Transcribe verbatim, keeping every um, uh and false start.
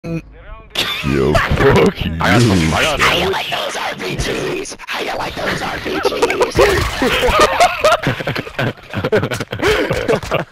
Yo, fuck you. I got some. I got How you some. like those R P Gs? How you like those R P Gs?